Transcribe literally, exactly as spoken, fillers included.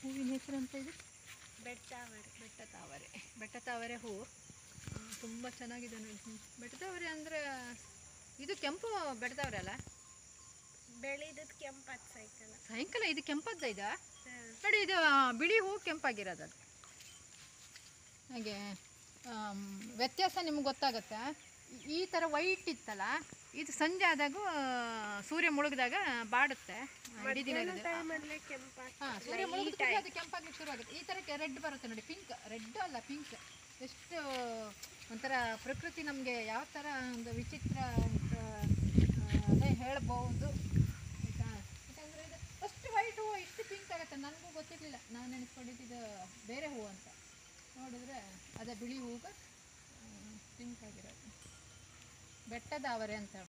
ಹೂವಿನ ಹೆಸರು ಅಂತ ಇದು ಬೆಟ್ಟ ತಾವರೆ. ಬೆಟ್ಟ ತಾವರೆ. ಬೆಟ್ಟ ತಾವರೆ ಹೂವು ತುಂಬ ಚೆನ್ನಾಗಿದೆ ನೋಡಿ. ಬೆಟ್ಟ ತಾವರೆ ಅಂದರೆ ಇದು ಕೆಂಪು ಬೆಟ್ಟ ತಾವರೆ ಅಲ್ಲ? ಬೆಳೆದದ್ದು ಕೆಂಪತ್ತು ಸಾಯಂಕಾಲ. ಸಾಯಂಕಾಲ ಇದು ಕೆಂಪದ್ದ ಇದು ನೋಡಿ. ಇದು ಬಿಳಿ ಹೂವು ಕೆಂಪಾಗಿರೋದು ಅದು. ಹಾಗೆ ವ್ಯತ್ಯಾಸ ನಿಮ್ಗೆ ಗೊತ್ತಾಗುತ್ತೆ. ಈ ಥರ ವೈಟ್ ಇತ್ತಲ್ಲ, ಇದು ಸಂಜೆ ಆದಾಗ ಸೂರ್ಯ ಮುಳುಗಿದಾಗ ಬಾಡುತ್ತೆ. ಇಡೀ ದಿನ ಹಾಂ, ಸೂರ್ಯ ಮುಳುಗಿದಾಗ ಅದು ಕೆಂಪಾಗ್ಲಿಕ್ಕೆ ಶುರು ಆಗುತ್ತೆ. ಈ ಥರ ರೆಡ್ ಬರುತ್ತೆ ನೋಡಿ. ಪಿಂಕ್, ರೆಡ್ ಅಲ್ಲ ಪಿಂಕ್. ಎಷ್ಟು ಒಂಥರ ಪ್ರಕೃತಿ ನಮಗೆ ಯಾವ ಥರ ಒಂದು ವಿಚಿತ್ರ ಅಂತ ಅದೇ ಹೇಳ್ಬೋದು. ಆಯಿತಾ? ಯಾಕಂದರೆ ಇದು ಫಸ್ಟ್ ವೈಟ್ ಹೂವು ಇಷ್ಟು ಪಿಂಕ್ ಆಗುತ್ತೆ ನನಗೂ ಗೊತ್ತಿರಲಿಲ್ಲ. ನಾನು ನೆನೆಸ್ಕೊಂಡಿದ್ದು ಬೇರೆ ಹೂವು ಅಂತ. ನೋಡಿದ್ರೆ ಅದೇ ಬಿಳಿ ಹೂವು ಪಿಂಕ್ ಆಗಿರೋದು. ಬೆಟ್ಟದ ಅವರೆ ಅಂತ